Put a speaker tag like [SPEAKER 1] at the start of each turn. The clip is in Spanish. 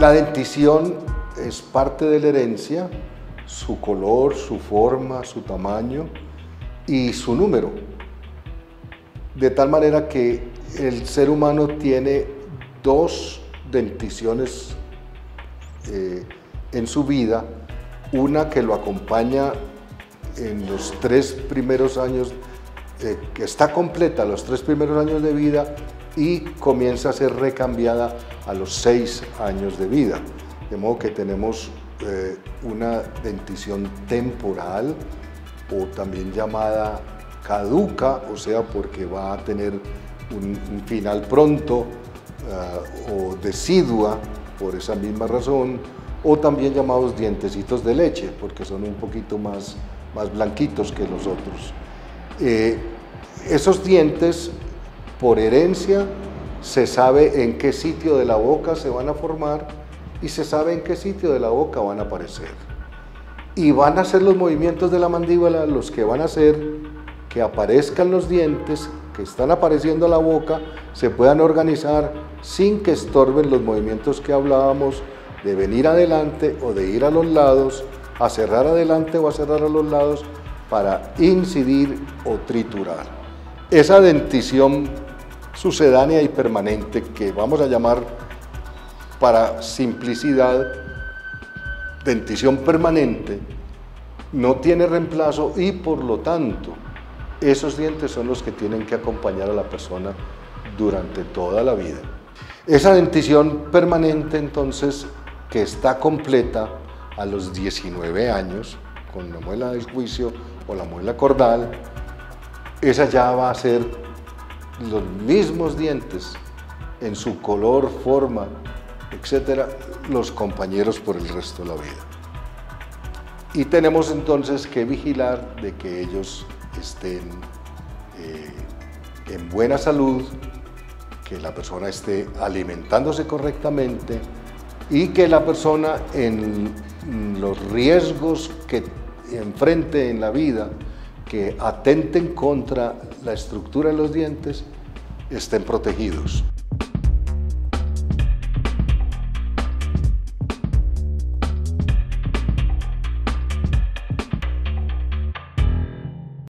[SPEAKER 1] La dentición es parte de la herencia, su color, su forma, su tamaño y su número. De tal manera que el ser humano tiene dos denticiones en su vida, una que lo acompaña en los 3 primeros años, que está completa los 3 primeros años de vida y comienza a ser recambiada a los 6 años de vida. De modo que tenemos una dentición temporal o también llamada caduca, o sea, porque va a tener un final pronto, o decidua por esa misma razón, o también llamados dientecitos de leche, porque son un poquito más blanquitos que los otros. Esos dientes, por herencia, se sabe en qué sitio de la boca se van a formar y se sabe en qué sitio de la boca van a aparecer. Y van a ser los movimientos de la mandíbula los que van a hacer que aparezcan los dientes que están apareciendo a la boca, se puedan organizar sin que estorben los movimientos que hablábamos de venir adelante o de ir a los lados, a cerrar adelante o a cerrar a los lados para incidir o triturar. Esa dentición sucedánea y permanente, que vamos a llamar para simplicidad dentición permanente, no tiene reemplazo y por lo tanto esos dientes son los que tienen que acompañar a la persona durante toda la vida. Esa dentición permanente, entonces, que está completa a los 19 años, con la muela del juicio o la muela cordal, esa ya va a ser los mismos dientes en su color, forma, etcétera, los compañeros por el resto de la vida. Y tenemos entonces que vigilar de que ellos estén en buena salud, que la persona esté alimentándose correctamente y que la persona en los riesgos que enfrente en la vida, que atenten contra la estructura de los dientes, estén protegidos.